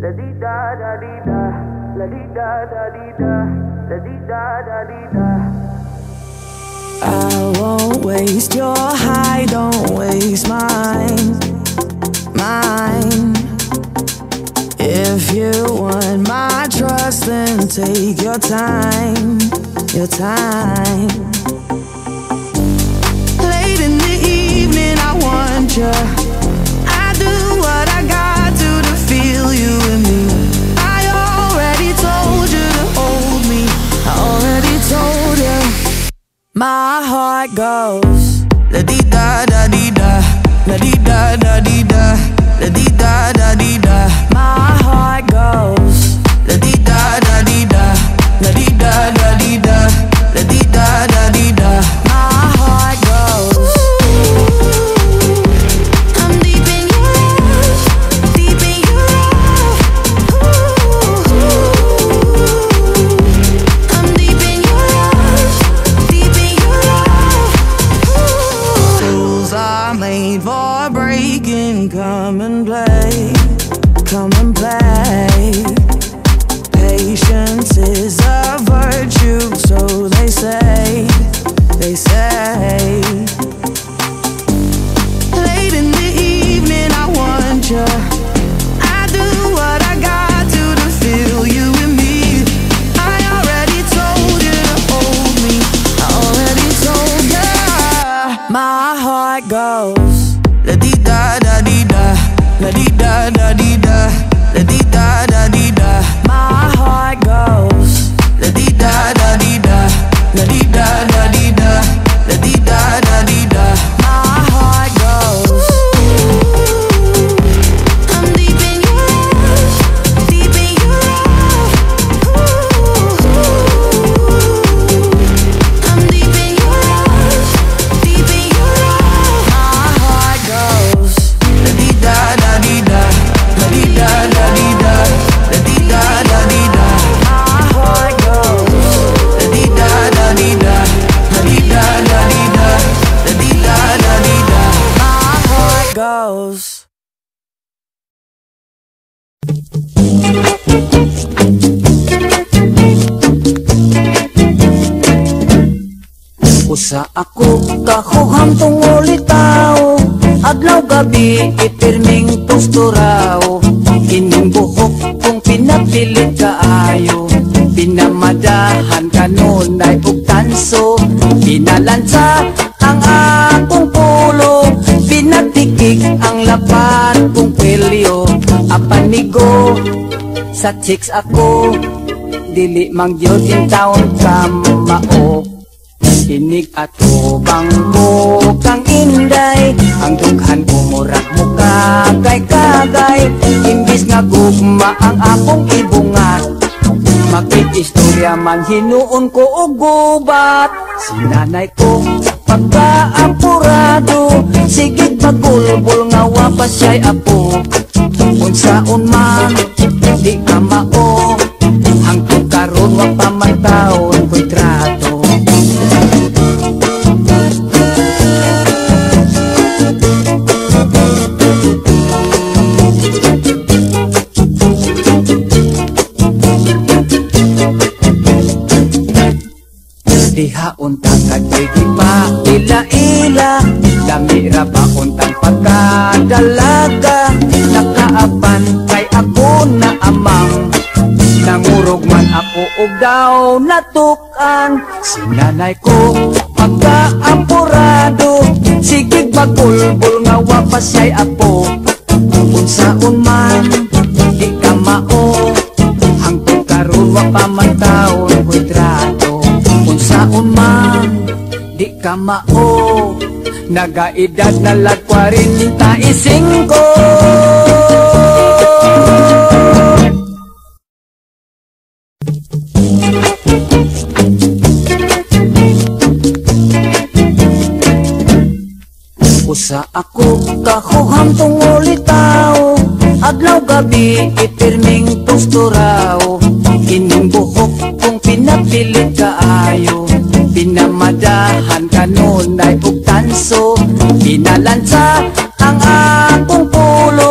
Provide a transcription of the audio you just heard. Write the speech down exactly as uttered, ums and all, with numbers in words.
La di da da di da, la di da da di da, la di da da di da. I won't waste your high, don't waste mine, mine. If you want my trust, then take your time, your time. Late in the evening, I want you. I do what I got to to feel you and me. I already told you to hold me. I already told you. My heart goes la di da da di da, la di da da di da, la di da da di da. My heart goes la di da da di da, la di da da di da, la di da da di da. My heart goes. I'm deep in your love, deep in your love. I'm deep in your love, deep in your love. Rules are made for breaking. Come and play, come and play. Patience is a virtue, so they say, they say. Late in the evening, I want you. I do what I got to to feel you and me. I already told you to hold me. I already told you. My heart goes la di da da di da, la di da da di da, la di da da di da. My heart goes la di da da di da, la di da da di da, la di da da di da. My heart goes. I'm deep in your love, deep in your love. I'm deep in your love, deep in your love. My heart goes la di da da di da, la di da da di da, la di da da di da. My heart goes la di da da di da, la di da da di da, la di da da di da. My heart goes. Usa ako kahuham tungol itaw, adlaw gabi ipirming tusturaw. Kining buhok kung pinapilit kaayo, pinamadahan kanunay ug tanso. Pinalansa ang akong pulo, pinatikik ang lapat kong pilyo. Apanigo sa chicks ako, dili mangyod in taon kamao. Inig ato bangko kang inday, ang dughan ko murag muka kay kagay. Imbis nga gugma ang akong ibungat, makikistorya man hinuon ko og gubat. Si nanay ko pagkaapurado, sige pagulbol nga wapas siya'y apo. Unsaon man di ka mao, hangtod karon wa pa man taon ko'y trato. Diha untang kagwigi pa ila-ila, dami ra ba untang pagkadalaga. Nakaapan kay ako na amang, nangurog man ako og daw natukan. Si nanay ko pagkaapurado, sige magulbol nga wapas siya'y apo. Unsaon man di ka mao, hangtod karon wa pa man taon ko'y trato. Unsaon man di ka mao, nagaedad na lag forty-five. Usa ako kahuham tungol itaw, adlaw gabi ipirming tusturaw. Kining buhok kung pinapilit kaayo, pinamadahan kanunay ug tanso. Pinalansa ang akong pulo,